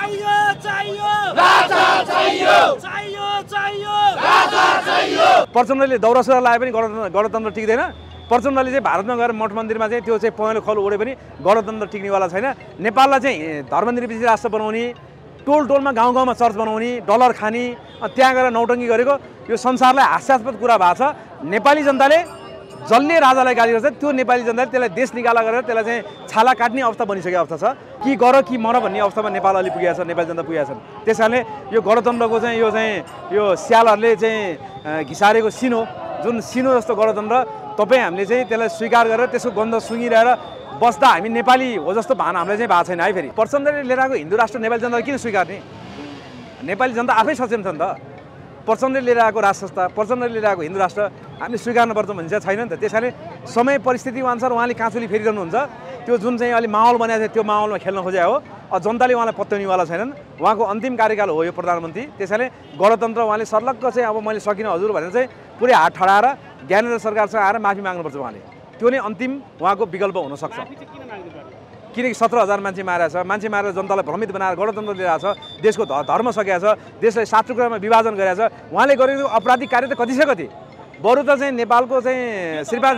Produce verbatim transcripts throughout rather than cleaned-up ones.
चाहियो चाहियो राजा चाहियो चाहियो चाहियो राजा चाहियो। प्रचण्डले दौरा सुरुवाल लाए पनि गणतन्त्र टिक्दैन। प्रचण्डले चाहिँ भारतमा गएर मठ मन्दिरमा चाहिँ त्यो चाहिँ पहेँलो खल उडे पनि गणतन्त्र टिक्नेवाला छैन। नेपाललाई चाहिँ धर्मनिरपेक्ष राष्ट्र बनाउने, टोल टोलमा गाउँ गाउँमा चर्च बनाउने, डलर खाने, त्यहाँ गएर नौटङ्की गरेको यो संसारलाई हास्यास्पद कुरा भएको छ। नेपाली जनताले जसले राजालाई गाली गर्छ त्यो नेपाली जनताले त्यसलाई देश निकाला गरेर त्यसलाई चाहिँ छाला काट्ने अवस्था बनिसकेको अवस्था छ। कि गर कि मर भन्ने अवस्थामा नेपाल अलि पुगेको छ, नेपाली जनता पुगेका छन्। त्यस कारणले यो गणतन्त्रको चाहिँ यो चाहिँ यो स्यालहरूले चाहिँ घिसारेको सिनो, जुन सिनो जस्तो गणतन्त्र तपाईँ हामीले चाहिँ त्यसलाई स्वीकार गरेर त्यसको गन्ध सुँगिरहेर बस्दा हामी नेपाली हो जस्तो भान हामीलाई चाहिँ भएको छैन है। फेरि प्रचण्डले लिएर आएको हिन्दू राष्ट्र नेपाली जनताले किन स्वीकार्ने? नेपाली जनता आफै सचेत छ नि त। प्रचण्डले लिएर आएको राज संस्था, प्रचण्डले लिएर आएको हिन्दू राष्ट्र हामीले स्वीकार्नुपर्छ भन्ने चाहिँ छैन नि त। त्यस कारणले समय परिस्थिति अनुसार उहाँले काँचुली फेरिरहनुहुन्छ। त्यो जुन चाहिँ अहिले माहौल बनाएको थियो त्यो माहौलमा खेल्न खोजे हो। जनताले उहाँलाई पत्याउनेवाला छैनन्। उहाँको अन्तिम कार्यकाल हो यो प्रधानमन्त्री। त्यस कारणले गणतन्त्र उहाँले सर्लक्क चाहिँ अब मैले सकिनँ हजुर भनेर चाहिँ पुरै हात ठडाएर ज्ञानेन्द्र सरकारसँग आएर माफी माग्नुपर्छ उहाँले। त्यो नै अन्तिम उहाँको विकल्प हुनसक्छ। किनकि सत्र हजार मान्छे मारेको छ, मान्छे मारेर जनतालाई भ्रमित बनाएर गणतन्त्र लिएर छ, देशको धर्म सकेको छ, देशलाई सात टुक्रामा विभाजन गरेको छ। उहाँले गरेको अपराधिक कार्य त कति छ कति। बरु त चाहिँ नेपालको चाहिँ श्रीपाद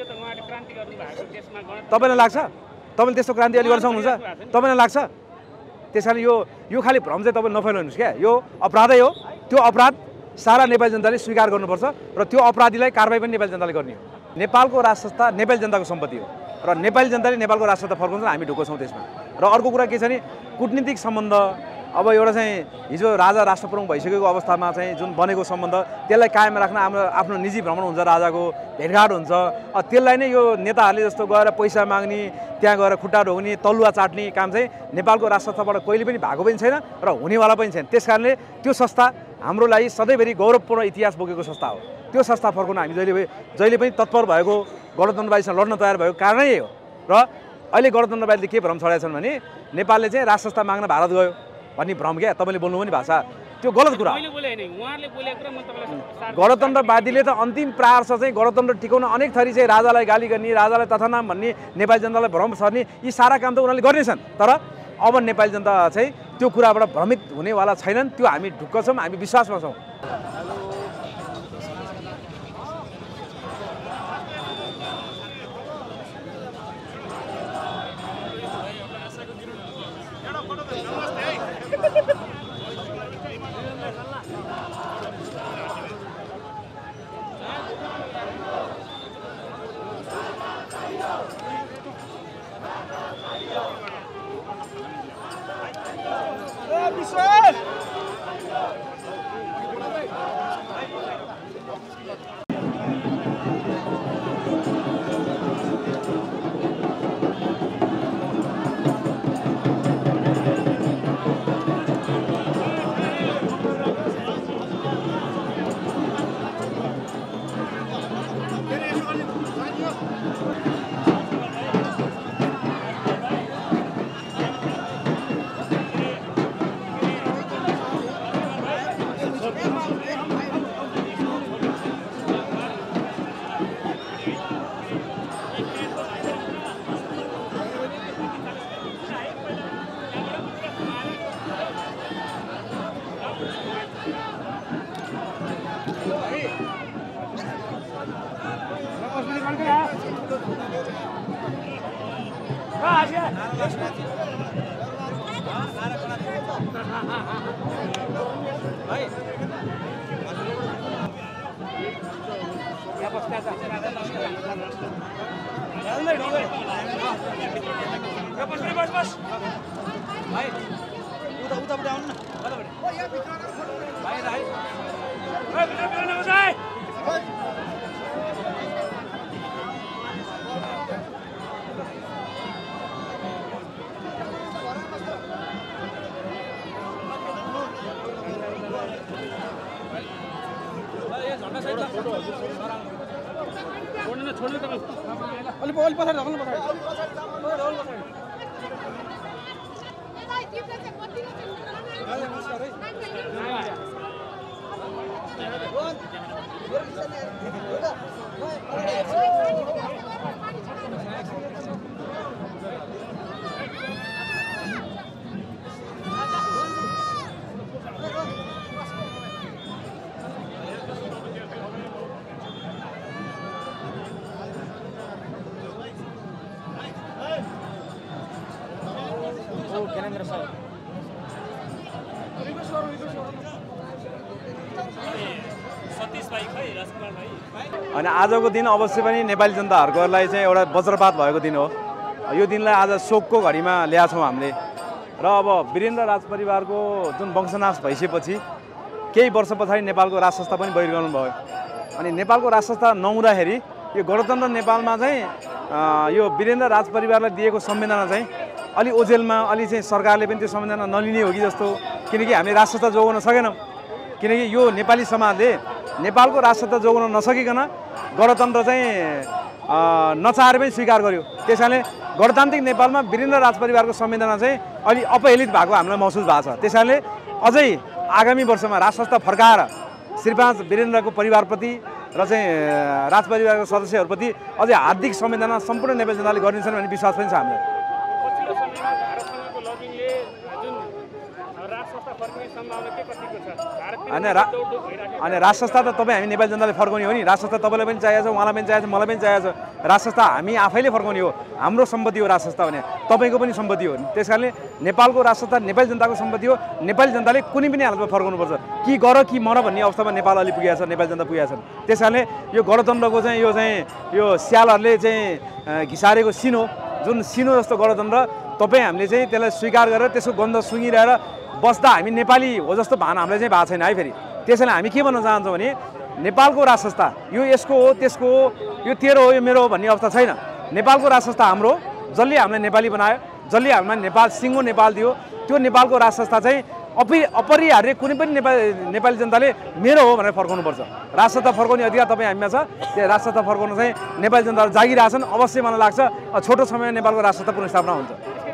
तपाईँलाई लाग्छ? तपाईँले त्यस्तो क्रान्ति अलि गर्न सक्नुहुन्छ? तपाईँलाई लाग्छ? त्यस कारण यो यो खालि भ्रम चाहिँ तपाईँ नफैलाउनुहोस् क्या। यो अपराधै हो। त्यो अपराध सारा नेपाली जनताले स्वीकार गर्नुपर्छ र त्यो अपराधीलाई कारबाही पनि नेपाली जनताले गर्ने हो। नेपालको राज संस्था नेपाली जनताको सम्पत्ति हो र नेपाली जनताले नेपालको राज संस्था फर्काउँछ, हामी ढुक्क छौँ त्यसमा। र अर्को कुरा के छ भने कुटनीतिक सम्बन्ध, अब एउटा चाहिँ हिजो राजा राष्ट्र प्रमुख भइसकेको अवस्थामा चाहिँ जुन बनेको सम्बन्ध त्यसलाई कायम राख्न हाम्रो आफ्नो निजी भ्रमण हुन्छ, राजाको भेटघाट हुन्छ। त्यसलाई नै यो नेताहरूले जस्तो गएर पैसा माग्ने, त्यहाँ गएर खुट्टा ढोग्ने, तलुवा चाट्ने काम चाहिँ नेपालको राज संस्थाबाट कहिले पनि भएको पनि छैन र हुनेवाला पनि छैन। त्यस कारणले त्यो संस्था हाम्रो लागि सधैँभरि गौरवपूर्ण इतिहास बोकेको संस्था हो। त्यो संस्था फर्काउन हामी जहिले जहिले पनि तत्पर भएको, गणतन्त्रवादीसँग लड्न तयार भएको कारणै यही हो। र अहिले गणतन्त्रवादीले के भ्रम छडाएका छन् भने नेपालले चाहिँ राज संस्था माग्न भारत गयो भन्ने भ्रम क्या। तपाईँले बोल्नु पनि भाषा त्यो गलत कुरा। गणतन्त्रवादीले त अन्तिम प्रहार छ चाहिँ गणतन्त्र टिकाउन अनेक थरी चाहिँ राजालाई गाली गर्ने, राजालाई तथानाम भन्ने, नेपाली जनतालाई भ्रम सर्ने, यी सारा काम त उनीहरूले गर्नेछन्। तर अब नेपाली जनता चाहिँ त्यो कुराबाट भ्रमित हुनेवाला छैनन्। त्यो हामी ढुक्क छौँ, हामी विश्वासमा छौँ। अनि आजको दिन अवश्य पनि नेपाली जनताहरुकोलाई चाहिँ एउटा वज्रपात भएको दिन हो। यो दिनलाई आज शोकको घडीमा ल्याछौँ हामीले र अब वीरेन्द्र राज परिवारको जुन वंशनाश भइसकेपछि केही वर्ष पछाडि नेपालको राज संस्था पनि बहिर्गमन भयो। अनि नेपालको राज संस्था नहुँदाखेरि यो गणतन्त्र नेपालमा चाहिँ यो वीरेन्द्र राज परिवारलाई दिएको संवेदना चाहिँ अलि ओझेलमा अलि चाहिँ सरकारले पनि त्यो संवेदना नलिने हो कि जस्तो, किनकि हामीले राज संस्था जोगाउन सकेनौँ। किनकि यो नेपाली समाजले नेपालको राज संस्था जोगाउन नसकिकन गणतन्त्र चाहिँ नचाहेर पनि स्वीकार गर्यो। त्यसैले गणतान्त्रिक नेपालमा वीरेन्द्र राज परिवारको संवेदना चाहिँ अलि अपहेलित भएको हामीलाई महसुस भएको छ। त्यसैले अझै आगामी वर्षमा राज संस्था फर्काएर श्रीपाँच वीरेन्द्रको परिवारप्रति र चाहिँ राज परिवारको सदस्यहरूप्रति अझै हार्दिक संवेदना सम्पूर्ण नेपाली जनताले गरिन्छन् भन्ने विश्वास पनि छ हामीलाई। अनि रा अनि राज संस्था त तपाईँ हामी नेपाली जनताले फर्काउने हो नि। राज संस्था तपाईँलाई पनि चाहिएको छ, उहाँलाई पनि चाहिएको छ, मलाई पनि चाहिएको छ। राज संस्था हामी आफैले फर्काउने हो। हाम्रो सम्पत्ति हो राज संस्था भने, तपाईँको पनि सम्पत्ति हो। त्यस कारणले नेपालको राज संस्था नेपाली जनताको सम्पत्ति हो। नेपाली जनताले कुनै पनि हालतमा फर्काउनुपर्छ। कि गर कि मर भन्ने अवस्थामा नेपाल अलि पुगेको छ, नेपाली जनता पुगेका छन्। त्यस कारणले यो गणतन्त्रको चाहिँ यो चाहिँ यो स्यालहरूले चाहिँ घिसारेको सिनो, जुन सिनो जस्तो गणतन्त्र तपाईँ हामीले चाहिँ त्यसलाई स्वीकार गरेर त्यसको गन्ध सुँगिरहेर बस्दा हामी नेपाली हो जस्तो भान हामीलाई चाहिँ भएको छैन है। फेरि त्यसैले हामी के भन्न चाहन्छौँ भने नेपालको राज संस्था यो यसको हो, त्यसको हो, यो तेरो हो, यो मेरो हो भन्ने अवस्था छैन। नेपालको राज संस्था हाम्रो, जसले हामीलाई नेपाली बनायो, जसले हामीलाई नेपाल सिङ्गो नेपाल दियो, त्यो नेपालको राज संस्था चाहिँ अपि अपरिहार्य कुनै पनि नेपाली नेपाली जनताले मेरो हो भनेर फर्काउनुपर्छ। राज संस्था फर्काउने अधिकार तपाईँ हामीमा छ। त्यो राज संस्था फर्काउन चाहिँ नेपाली जनताहरू जागिरहेछन्। अवश्य मलाई लाग्छ छोटो समयमा नेपालको राज संस्था पुनर्स्थापना हुन्छ।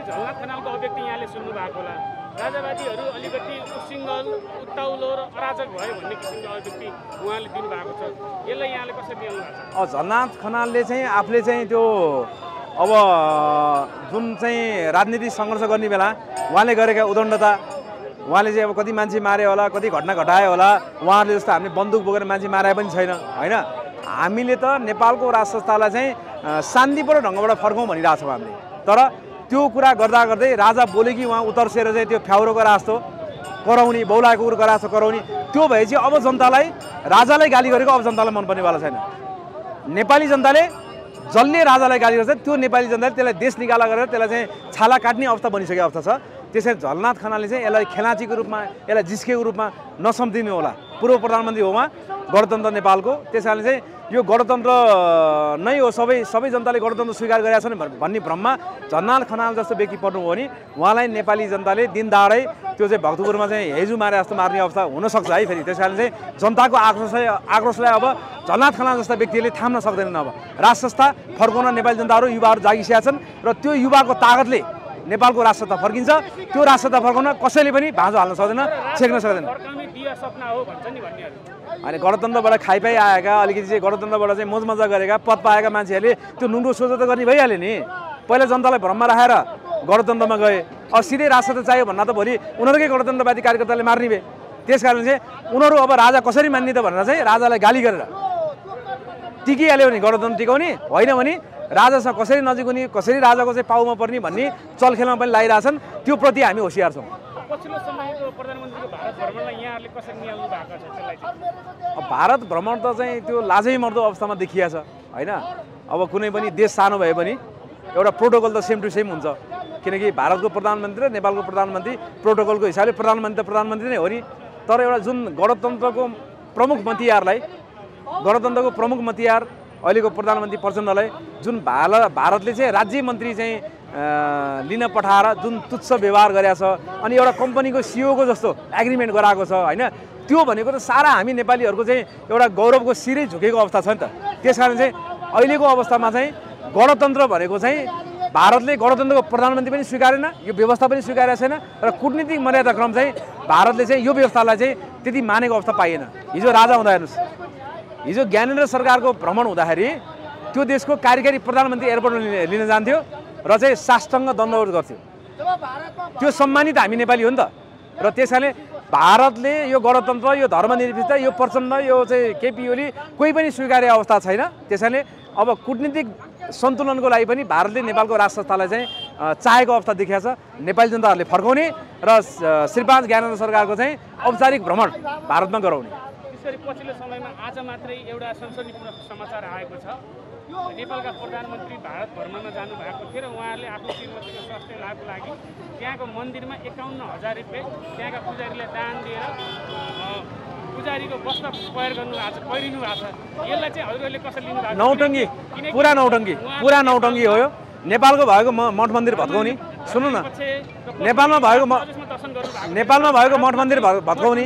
राजावादीहरू अलिकति उसिङ्गल उत्ताउलो र अराजक भयो भन्ने किसिमको अभिव्यक्ति उहाँले दिनुभएको छ। यसलाई यहाँले कसरी लिनु भएको छ? झलनाथ खनालले चाहिँ आफूले चाहिँ त्यो अब जुन चाहिँ राजनीतिक सङ्घर्ष गर्ने बेला उहाँले गरेका उदण्डता, उहाँले चाहिँ अब कति मान्छे मारे होला, कति घटना घटायो होला, उहाँहरूले जस्तो हामीले बन्दुक बोकेर मान्छे मारे पनि छैन होइन। हामीले त नेपालको राज संस्थालाई चाहिँ शान्तिपूर्ण ढङ्गबाट फर्काउँ भनिरहेछौँ हामीले। तर त्यो कुरा गर्दा गर्दै राजा बोले कि उहाँ उतर्सेर चाहिँ त्यो फ्याउरो गरा जस्तो कराउने, बौलाएको कुरो गरा जस्तो कराउने, त्यो भएपछि अब जनतालाई राजालाई गाली गरेको अब जनतालाई मनपर्नेवाला छैन। नेपाली जनताले जसले राजालाई गाली गर्छ त्यो नेपाली जनताले त्यसलाई देश निकाला गरेर त्यसलाई चाहिँ छाला काट्ने अवस्था बनिसकेको अवस्था छ। त्यसैले झलनाथ खनालले चाहिँ यसलाई खेलाचीको रूपमा, यसलाई जिस्केको रूपमा नसम्झिनु होला। पूर्व प्रधानमन्त्री हो उहाँ, गणतन्त्र नेपालको। त्यस कारणले चाहिँ यो गणतन्त्र नै हो, सबै सबै जनताले गणतन्त्र स्वीकार गरेका छन् भन्ने भ्रममा झलनाथ खनाल जस्तो व्यक्ति पर्नु हो भने उहाँलाई नेपाली जनताले दिन दाडै त्यो चाहिँ भक्तपुरमा चाहिँ हेजु मारे जस्तो मार्ने अवस्था हुनसक्छ है। फेरि त्यस कारण चाहिँ जनताको आक्रोश आक्रोशलाई अब झलनाथ खनाल जस्ता व्यक्तिले थाम्न सक्दैनन्। अब राज संस्था फर्काउन नेपाली जनताहरू युवाहरू जागिसकेका छन् र त्यो युवाको तागतले नेपालको राज संस्था फर्किन्छ। त्यो राज संस्था फर्काउन कसैले पनि भाँजो हाल्न सक्दैन, छेक्न सक्दैन। अनि गणतन्त्रबाट खाइपाइ आएका, अलिकति चाहिँ गणतन्त्रबाट चाहिँ मोज मजा गरेका, पद पाएका मान्छेहरूले त्यो नुम्रो सोझो त गर्ने भइहाल्यो नि। पहिला जनतालाई भ्रममा राखेर गणतन्त्रमा गए, अब सिधै राज संस्था चाहियो भन्दा त भोलि उनीहरूकै गणतन्त्रवादी कार्यकर्ताले मार्ने भए। त्यस कारण चाहिँ उनीहरू अब राजा कसरी मान्ने त भनेर चाहिँ राजालाई गाली गरेर टिकिहाल्यो भने गणतन्त्र टिकाउने, होइन भने राजासँग कसरी नजिक हुने, कसरी राजाको चाहिँ पाउमा पर्ने भन्ने चलखेलमा पनि लागिरहेछन्। त्यो प्रति हामी होसियार छौँ। पछिल्लो समयको प्रधानमन्त्रीको भारत भ्रमणलाई यहाँहरूले कसरी निहाल्नु भएको छ? त्यसलाई चाहिँ भारत भ्रमण त चाहिँ त्यो लाजै मर्दो अवस्थामा देखिया छ होइन। अब कुनै पनि देश सानो भए पनि एउटा प्रोटोकल त सेम टु सेम हुन्छ। किनकि भारतको प्रधानमन्त्री र नेपालको प्रधानमन्त्री प्रोटोकलको हिसाबले प्रधानमन्त्री त प्रधानमन्त्री नै हो नि। तर एउटा जुन गणतन्त्रको प्रमुख मतियारलाई, गणतन्त्रको प्रमुख मतियार अहिलेको प्रधानमन्त्री प्रचण्डलाई जुन भारत भारतले चाहिँ राज्य मन्त्री चाहिँ लिन पठाएर जुन तुच्छ व्यवहार गरेको छ, अनि एउटा कम्पनीको सिइओको जस्तो एग्रिमेन्ट गराएको छ होइन, त्यो भनेको त सारा हामी नेपालीहरूको चाहिँ एउटा गौरवको शिरै झुकेको अवस्था छ नि त। त्यस कारण चाहिँ अहिलेको अवस्थामा चाहिँ गणतन्त्र भनेको चाहिँ भारतले गणतन्त्रको प्रधानमन्त्री पनि स्वीकारेन, यो व्यवस्था पनि स्वीकारेको छैन र कूटनीतिक मर्यादाक्रम चाहिँ भारतले चाहिँ यो व्यवस्थालाई चाहिँ त्यति मानेको अवस्था पाइएन। हिजो राजा हुँदा हेर्नुहोस्, हिजो ज्ञानेन्द्र सरकारको भ्रमण हुँदाखेरि त्यो देशको कार्यकारी प्रधानमन्त्री एयरपोर्टमा लिन जान्थ्यो र चाहिँ साष्टाङ्ग दण्डवत गर्थ्यो। त्यो सम्मानित हामी नेपाली हो नि त। र त्यसैले भारतले यो गणतन्त्र, यो धर्मनिरपेक्षता, यो प्रचण्ड, यो चाहिँ केपी ओली कोही पनि स्वीकार्य अवस्था छैन। त्यसैले अब कूटनीतिक सन्तुलनको लागि पनि भारतले नेपालको राजसंस्थालाई चाहिँ चाहेको अवस्था देखिया छ। नेपाली जनताहरूले फर्काउने र श्री पाँच ज्ञानेन्द्र सरकारको चाहिँ औपचारिक भ्रमण भारतमा गराउने। त्यसरी पछिल्लो समयमा आज मात्रै एउटा सनसनीपूर्ण समाचार आएको छ। नेपालका प्रधानमन्त्री भारत भ्रमणमा जानु भएको थियो र उहाँहरूले आफ्नो श्रीमतीको स्वास्थ्य लाभको लागि त्यहाँको मन्दिरमा एकाउन्न हजार रुपियाँ त्यहाँका पुजारीलाई दान दिएर पुजारीको वस्त्र प्रयोग गर्नु भएको छ, पहिरिनु भएको छ। यसलाई चाहिँ हजुरहरूले कसरी लिनु भएको छ? नौटङ्गी, पुरा नौटङ्गी, पुरा नौटङ्गी हो यो। नेपालको भएको मठ मन्दिर भत्काउने, सुन्नु न, नेपालमा भएको नेपालमा भएको मठ मन्दिर भत्काउने।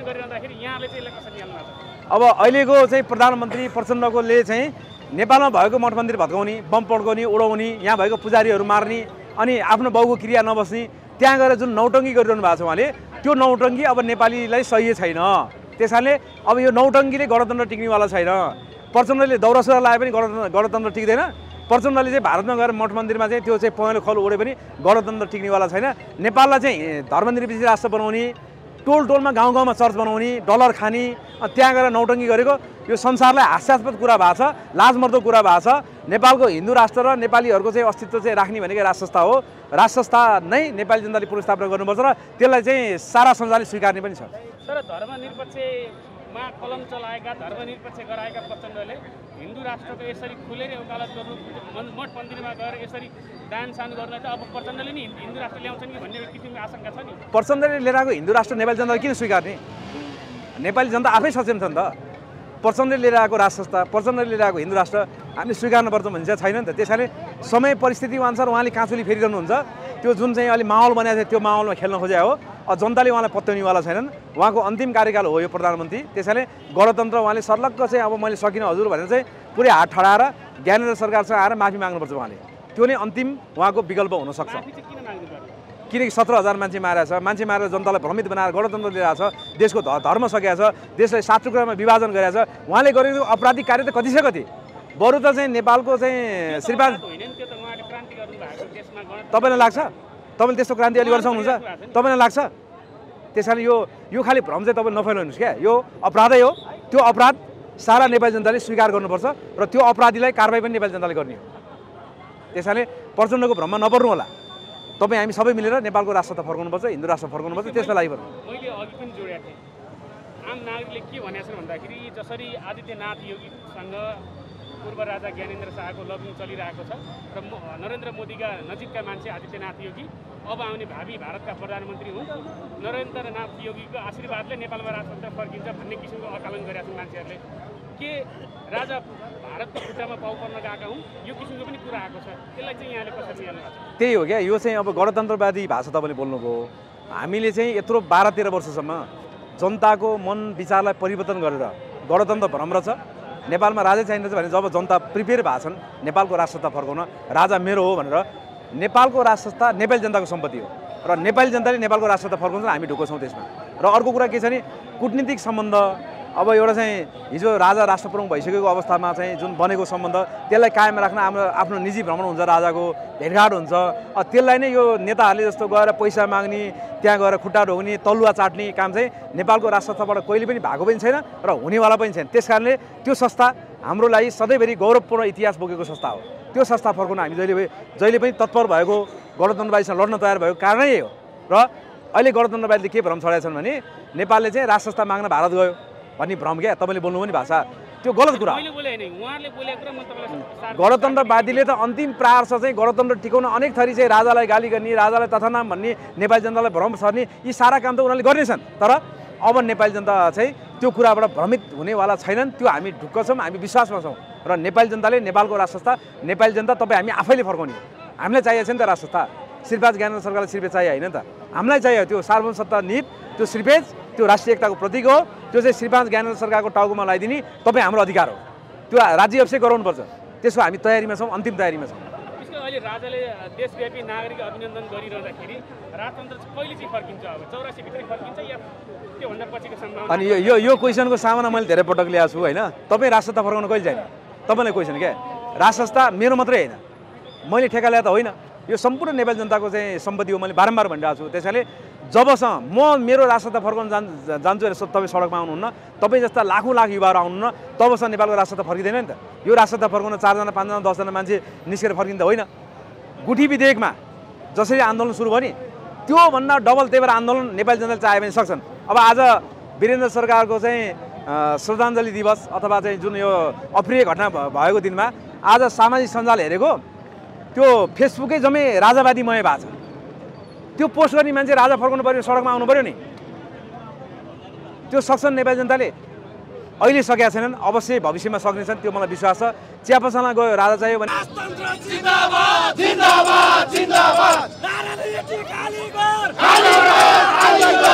अब अहिलेको चाहिँ प्रधानमन्त्री प्रचण्डकोले चाहिँ नेपालमा भएको मठ मन्दिर भत्काउने, बम पड्काउने, उडाउने, यहाँ भएको पुजारीहरू मार्ने, अनि आफ्नो बाउको क्रिया नबस्ने, त्यहाँ गएर जुन नौटङ्गी गरिरहनु भएको छ उहाँले, त्यो नौटङ्गी अब नेपालीलाई सही छैन। त्यसैले अब यो नौटङ्गीले गणतन्त्र टिक्नेवाला छैन। प्रचण्डले दौरा सुरुवाल लाए पनि गणतन्त्र टिक्दैन। प्रचण्डले चाहिँ भारतमा गएर मठ मन्दिरमा चाहिँ त्यो चाहिँ पहेँलो खल ओढे पनि गणतन्त्र टिक्नेवाला छैन। नेपाललाई चाहिँ धर्मनिरपेक्ष राष्ट्र बनाउने, टोल टोलमा गाउँ गाउँमा चर्च बनाउने, डलर खाने, त्यहाँ गएर नौटङ्गी गरेको यो संसारलाई हास्यास्पद कुरा भएको छ, लाजमर्दो कुरा भएको छ। नेपालको हिन्दू राष्ट्र र नेपालीहरूको चाहिँ अस्तित्व चाहिँ राख्ने भनेको राजसंस्था हो। राजसंस्था नै नेपाली जनताले पुनर्स्थापना गर्नुपर्छ र त्यसलाई चाहिँ सारा संसारले स्वीकार्ने पनि छ। तर धर्मनिरपेक्षमा कलम चलाएका, धर्मनिरपेक्ष गराएका प्रचण्डले हिन्दू राष्ट्रको यसरी खुलेर वकालत गर्नु, मठ मन्दिरमा गएर यसरी दान सान गर्नु त अब प्रचण्डले नि हिन्दू राष्ट्र ल्याउँछन् कि भन्ने किसिमको आशंका छ नि। प्रचण्डले लिएर आएको हिन्दू राष्ट्र नेपाली जनताले किन स्वीकार्ने? नेपाली जनता आफै सचेत छ नि त। प्रचण्डले लिएर आएको राजसंस्था, प्रचण्डले लिएर आएको हिन्दू राष्ट्र हामीले स्वीकार्नुपर्छ भन्ने चाहिँ छैन नि त। त्यसैले समय परिस्थिति अनुसार उहाँले काँचुली फेरिरहनुहुन्छ। त्यो जुन चाहिँ अहिले माहौल बनाएको थियो त्यो माहौलमा खेल्न खोजे हो। जनताले उहाँलाई पत्याउनेवाला छैनन्। उहाँको अन्तिम कार्यकाल हो यो प्रधानमन्त्री। त्यसैले गणतन्त्र उहाँले सर्लक्क चाहिँ अब मैले सकिनँ हजुर भनेर चाहिँ पुरै हात ठडाएर ज्ञानेन्द्र सरकारसँग आएर माफी माग्नुपर्छ उहाँले। त्यो नै अन्तिम उहाँको विकल्प हुनसक्छ। किनकि सत्र हजार मान्छे मारेको छ, मान्छे मारेर जनतालाई भ्रमित बनाएर गणतन्त्र ल्याएको छ, देशको धर्म सकेको छ, देशलाई सात टुक्रामा विभाजन गरेको छ। उहाँले गरेको अपराधिक कार्य त कति छ कति। बरु त चाहिँ नेपालको चाहिँ श्रीपाद तपाईँलाई लाग्छ? तपाईँले त्यस्तो क्रान्ति अलि गर्न सक्नुहुन्छ? तपाईँलाई लाग्छ? त्यसैले यो यो खालि भ्रम चाहिँ तपाईँले नफैलाउनुहोस् क्या। यो अपराधै हो। त्यो अपराध सारा नेपाली जनताले स्वीकार गर्नुपर्छ र त्यो अपराधीलाई कारबाही पनि नेपाली जनताले गर्ने हो। त्यसैले प्रचण्डको भ्रममा नपर्नु होला। तपाईँ हामी सबै मिलेर नेपालको राष्ट्र फर्काउनुपर्छ, हिन्दू राष्ट्र फर्काउनुपर्छ, त्यसको लागि पर्छ। मैले अघि पनि जोडेको थिएँ, आम नागरिकले के भनेको छ भन्दाखेरि जसरी आदित्यनाथ योगीसँग पूर्व राजा ज्ञानेन्द्र शाहको लग्न चलिरहेको छ र नरेन्द्र मोदीका नजिकका मान्छे आदित्यनाथ योगी अब आउने भावी भारतका प्रधानमन्त्री हुन्, नरेन्द्रनाथ योगीको आशीर्वादले नेपालमा राजतन्त्र फर्किन्छ भन्ने किसिमको अकालन गरेका छन् मान्छेहरूले। के राजा भारतको खुट्टामा पाउ पर्न गएका हुन्, यो किसिमको पनि कुरा आएको छ। त्यसलाई चाहिँ यहाँले कसरी हेर्नु भएको छ? त्यही हो क्या, यो चाहिँ अब गणतन्त्रवादी भाषा तपाईँले बोल्नुभयो। हामीले चाहिँ यत्रो बाह्र तेह्र वर्षसम्म जनताको मन विचारलाई परिवर्तन गरेर गणतन्त्र भ्रम रहेछ, नेपालमा राजै चाहिन्छ भने जब जनता प्रिपेयर भएको छन् नेपालको राजसंस्था फर्काउन, राजा मेरो हो भनेर, नेपालको राजसंस्था नेपाली जनताको सम्पत्ति हो र नेपाली जनताले नेपालको राजसंस्था फर्काउँछ, हामी ढुक्क छौँ त्यसमा। र अर्को कुरा के छ भने कुटनीतिक सम्बन्ध, अब एउटा चाहिँ हिजो राजा राष्ट्रप्रमुख भइसकेको अवस्थामा चाहिँ जुन बनेको सम्बन्ध त्यसलाई कायम राख्न हाम्रो आफ्नो निजी भ्रमण हुन्छ, राजाको भेटघाट हुन्छ, त्यसलाई नै यो नेताहरूले जस्तो गएर पैसा माग्ने, त्यहाँ गएर खुट्टा ढोग्ने, तलुवा चाट्ने काम चाहिँ नेपालको राजसंस्थाबाट कहिले पनि भएको पनि छैन र हुनेवाला पनि छैन। त्यस कारणले त्यो संस्था हाम्रो लागि सधैँभरि गौरवपूर्ण इतिहास बोकेको संस्था हो। त्यो संस्था फर्काउन हामी जहिले जहिले पनि तत्पर भएको, गणतन्त्रवादीसँग लड्न तयार भएको कारणै यही हो। र अहिले गणतन्त्रवादीले के भ्रम छडाएका छन् भने नेपालले चाहिँ राजसंस्था माग्न भारत गयो भन्ने भ्रम क्या। तपाईँले बोल्नु पनि भाषा त्यो गलत कुरा। गणतन्त्रवादीले त अन्तिम प्रहार छ चाहिँ गणतन्त्र टिकाउन अनेक थरी चाहिँ राजालाई गाली गर्ने, राजालाई तथानाम भन्ने, नेपाली जनतालाई भ्रम सर्ने, यी सारा काम त उनीहरूले गर्नेछन्। तर अब नेपाली जनता चाहिँ त्यो कुराबाट भ्रमित हुनेवाला छैनन्। त्यो हामी ढुक्क छौँ, हामी विश्वासमा छौँ र नेपाली जनताले नेपालको राजसंस्था, नेपाली जनता तपाईँ हामी आफैले फर्काउने हो। हामीलाई चाहिएको छ नि त राजसंस्था। श्रीपाद ज्ञानेन्द्र सरकारलाई श्रीपेज चाहियो होइन त, हामीलाई चाहियो त्यो सार्वभौम सत्ता नीति, त्यो श्रीपेज, त्यो राष्ट्रिय एकताको प्रतीक हो। त्यो चाहिँ श्रीपाद ज्ञानेन्द्र सरकारको टाउकोमा लगाइदिने तपाईँ हाम्रो अधिकार हो। त्यो राज्य अफिसै गराउनुपर्छ। त्यसको हामी तयारीमा छौँ, अन्तिम तयारीमा छौँ। अहिले राजाले देशव्यापी नागरिक अभिनन्दन गरिरहँदाखेरि राजतन्त्र कहिले चाहिँ फर्किन्छ? अब चौरासी भित्रै फर्किन्छ या त्योभन्दा पछिको सम्भावना? अनि यो यो क्वेसनको सामना मैले धेरै पटक ल्याएको छु होइन। तपाईँ राजसंस्था फर्काउन कहिले जाने? तपाईँलाई क्वेसन क्या। राजसंस्था मेरो मात्रै होइन, मैले ठेका ल्याए त होइन, यो सम्पूर्ण नेपाली जनताको चाहिँ सम्पत्ति हो। मैले बारम्बार भनिरहेको छु। त्यसैले जबसम्म म मेरो राष्ट्रता फर्काउन जान् जान्छु र तपाईँ सडकमा आउनुहुन्न, तपाईँ जस्ता लाखौँ लाख युवाहरू आउनुहुन्न, तबसम्म नेपालको राष्ट्रता फर्किँदैन नि त। यो राष्ट्रता फर्काउन चारजना पाँचजना दसजना मान्छे निस्केर फर्किँदा होइन। गुठी विधेयकमा जसरी आन्दोलन सुरु भयो नि त्योभन्दा डबल तेवर आन्दोलन नेपाली जनताले चाहे भने सक्छन्। अब आज वीरेन्द्र सरकारको चाहिँ श्रद्धाञ्जली दिवस अथवा चाहिँ जुन यो अप्रिय घटना भएको दिनमा आज सामाजिक सञ्जाल हेरेको त्यो फेसबुकै जम्मै राजावादीमय भएको छ। त्यो पोस्ट गर्ने मान्छे राजा फर्काउनु पऱ्यो, सडकमा आउनु पऱ्यो नि। त्यो सक्छन् नेपाली जनताले, अहिले सकेका छैनन्, अवश्य भविष्यमा सक्नेछन्, त्यो मलाई विश्वास छ। चिया पसलमा गयो राजा चाहियो भने जिन्दाबाद जिन्दाबाद जिन्दाबाद